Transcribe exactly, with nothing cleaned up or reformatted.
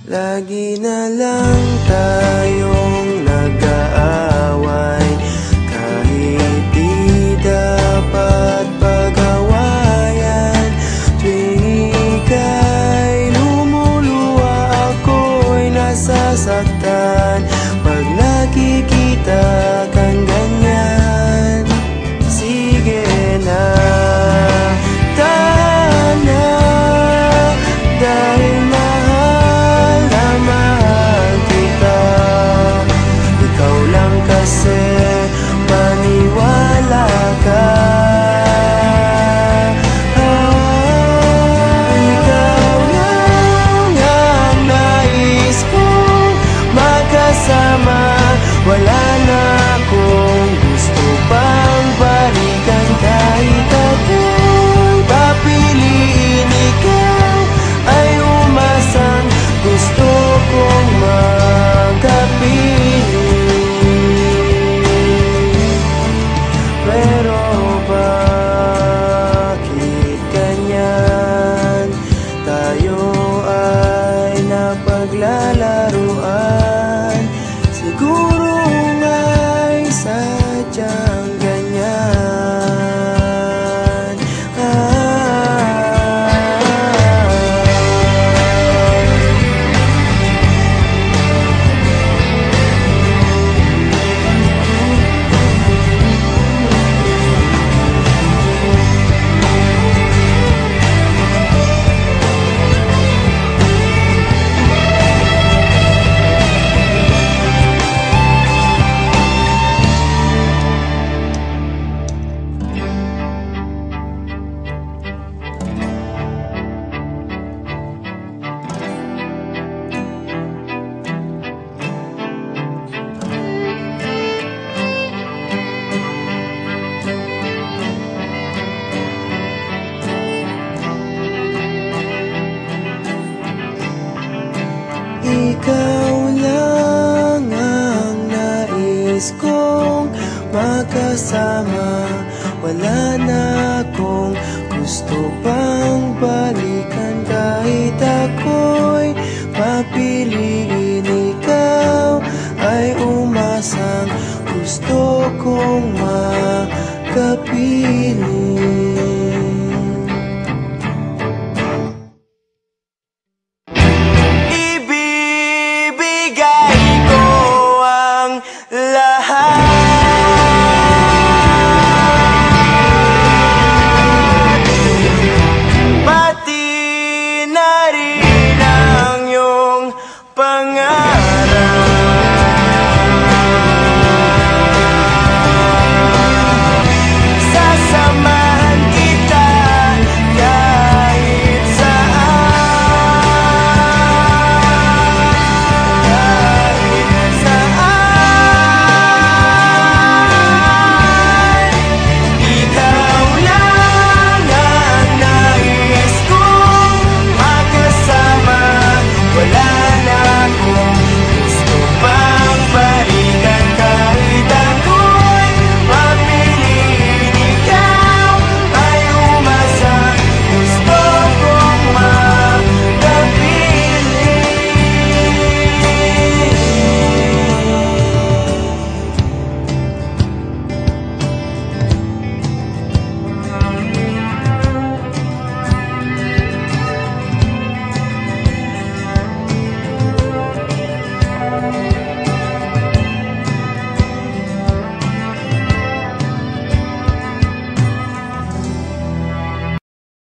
Lagi na lang tayong nag-aaway, kahit di dapat pag-awayan. Tuwing ika'y lumuluwa, ako'y nasasaktan pag nakikita kang ganyan. Sige na, tana, dahil mahal na mahal kita. Ikaw lang kasi, maniwala ka. Ah, ikaw lang ang nais kong makasama. Wala na akong gusto pang balikan, kahit ako'y papiliin. Ikaw ay umasang gusto kong magkapiling. Pero bakit ganyan? Tayo ay napaglalaruan. Siguro nga'y sadyang ganyan. Ah, ikaw lang ang nais kong makasama. Wala na akong gusto pang balikan, kahit ako'y papiliin. Ikaw ay umasang gusto kong makapiling. Ibibigay ko ang lahat, pati na rin ang iyong pangalan.